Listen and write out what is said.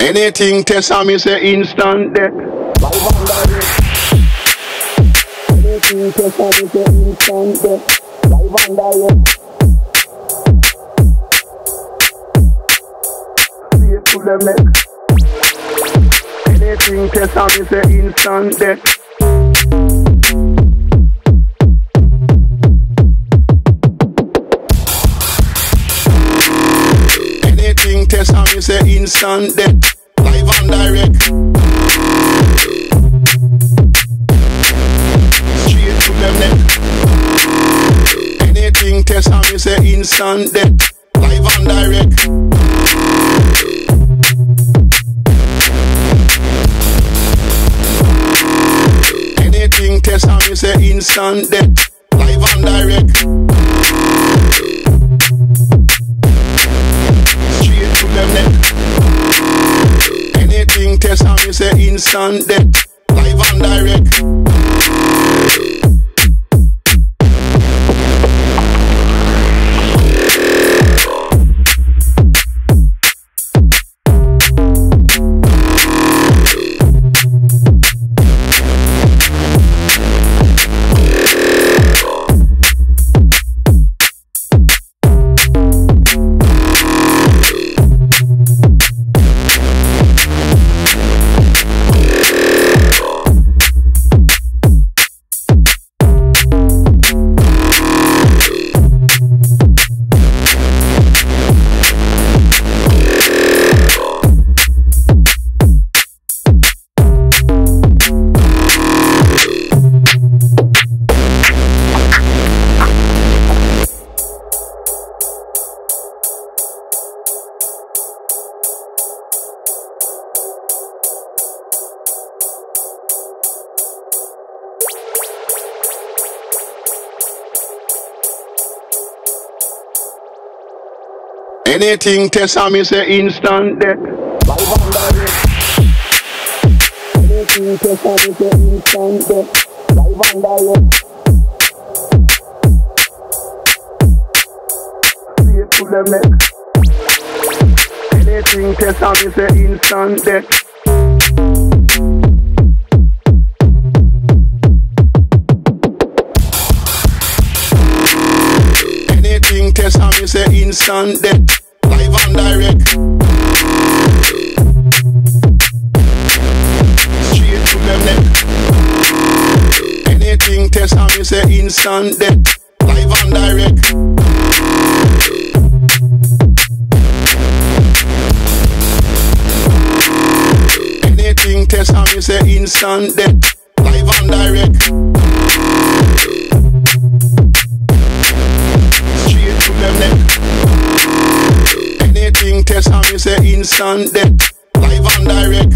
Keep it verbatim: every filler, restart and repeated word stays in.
Anything test on me say instant death. Anything test on me say instant death. Live and direct. See it to the neck. Anything test on me say instant death. Anything test on me say instant death. Live and direct. Straight to the neck. Anything test on me say instant death. Live and direct. Anything test on me say instant death. Live and direct. Straight to the neck. Anything test on me say instant death. Live and direct. Anything test on me say instant death. Live and direct. Anything test on me say instant death. Live and direct. See it to the neck. Anything test on me say instant death. Anything test on me say instant death. Live and direct. Straight to the neck. Anything test on me say instant death. Live and direct. Anything test on me say instant death. Live and direct. Straight to the neck. Anything test on me say instant death. Live and direct.